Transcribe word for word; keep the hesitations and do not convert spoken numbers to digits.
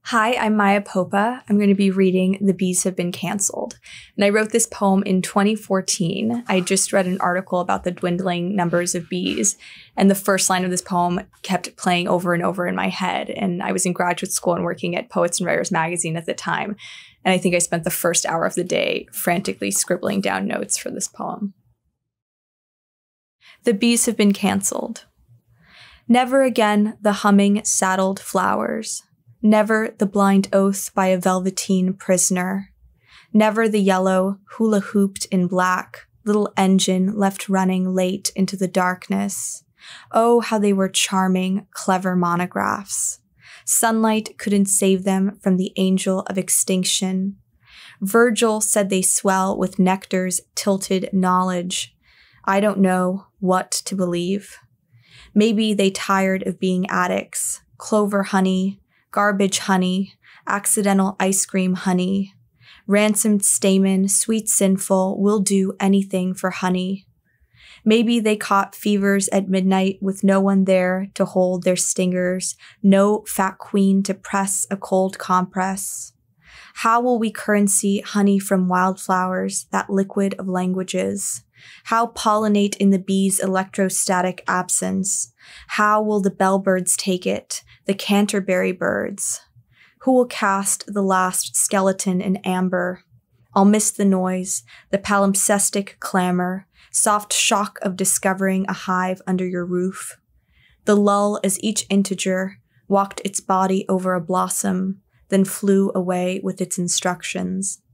Hi, I'm Maya Popa. I'm going to be reading The Bees Have Been Cancelled. And I wrote this poem in twenty fourteen. I just read an article about the dwindling numbers of bees, and the first line of this poem kept playing over and over in my head. And I was in graduate school and working at Poets and Writers magazine at the time. And I think I spent the first hour of the day frantically scribbling down notes for this poem. The bees have been cancelled. Never again the humming saddled flowers. Never the blind oath by a velveteen prisoner. Never the yellow, hula-hooped in black, little engine left running late into the darkness. Oh, how they were charming, clever monographs. Sunlight couldn't save them from the angel of extinction. Virgil said they swell with nectar's tilted knowledge. I don't know what to believe. Maybe they tired of being addicts, clover honey, garbage honey, accidental ice cream honey. Ransomed stamen, sweet sinful, will do anything for honey. Maybe they caught fevers at midnight with no one there to hold their stingers, no fat queen to press a cold compress. How will we currency honey from wildflowers, that liquid of languages? How pollinate in the bee's electrostatic absence? How will the bellbirds take it, the Canterbury birds? Who will cast the last skeleton in amber? I'll miss the noise, the palimpsestic clamor, soft shock of discovering a hive under your roof. The lull as each integer walked its body over a blossom, then flew away with its instructions.